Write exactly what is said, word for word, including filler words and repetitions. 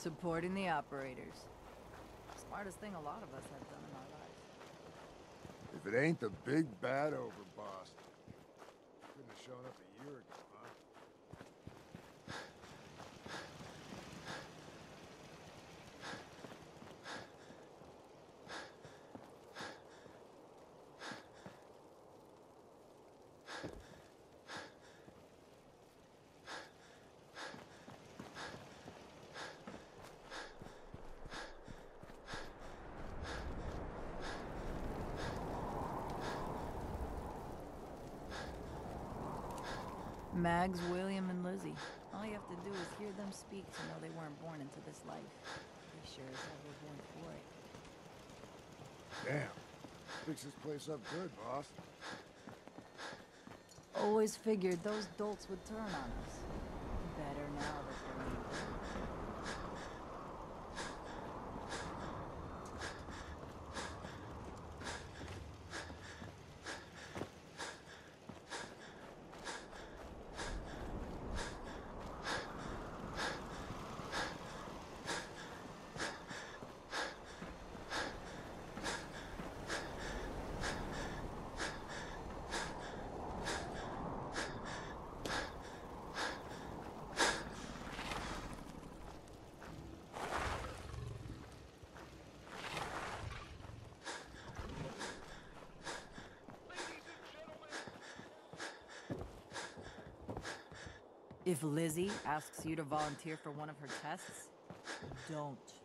Supporting the operators. Smartest thing a lot of us have done in our lives. If it ain't the big bad overboss. Couldn't have shown up a year ago, huh? Mags, William, and Lizzie. All you have to do is hear them speak to know they weren't born into this life. They sure as hell were born for it. Damn. Fix this place up good, boss. Always figured those dolts would turn on us. Better now that they're leaving. If Lizzie asks you to volunteer for one of her tests, don't.